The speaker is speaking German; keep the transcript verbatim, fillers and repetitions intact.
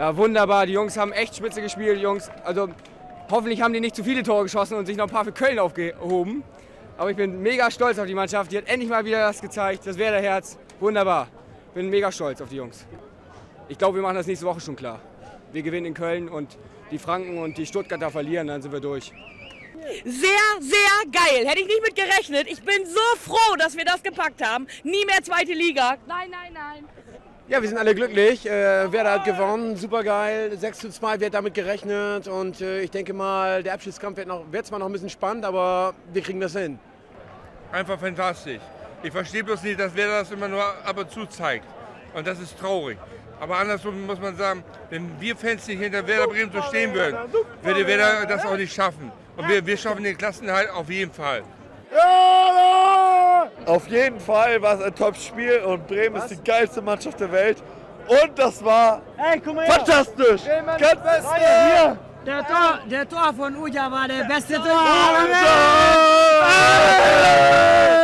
Ja, wunderbar. Die Jungs haben echt spitze gespielt, die Jungs. Also hoffentlich haben die nicht zu viele Tore geschossen und sich noch ein paar für Köln aufgehoben. Aber ich bin mega stolz auf die Mannschaft. Die hat endlich mal wieder das gezeigt. Das Werder-Herz. Wunderbar. Bin mega stolz auf die Jungs. Ich glaube, wir machen das nächste Woche schon klar. Wir gewinnen in Köln und die Franken und die Stuttgarter verlieren, dann sind wir durch. Sehr, sehr geil. Hätte ich nicht mit gerechnet. Ich bin so froh, dass wir das gepackt haben. Nie mehr zweite Liga. Nein, nein, nein. Ja, wir sind alle glücklich. Äh, Werder hat gewonnen, super geil. sechs zu zwei wird damit gerechnet und äh, ich denke mal, der Abschiedskampf wird, noch, wird zwar noch ein bisschen spannend, aber wir kriegen das hin. Einfach fantastisch. Ich verstehe bloß nicht, dass Werder das immer nur ab und zu zeigt. Und das ist traurig. Aber andersrum muss man sagen, wenn wir Fans nicht hinter Werder Bremen so stehen würden, würde Werder das auch nicht schaffen. Und wir, wir schaffen den Klassenerhalt auf jeden Fall. Ja! Auf jeden Fall war es ein Top-Spiel und Bremen Was? ist die geilste Mannschaft der Welt. Und das war hey, fantastisch! Ganz beste! Hier. Der, Tor, der Tor von Uja war der beste Tor! Ja!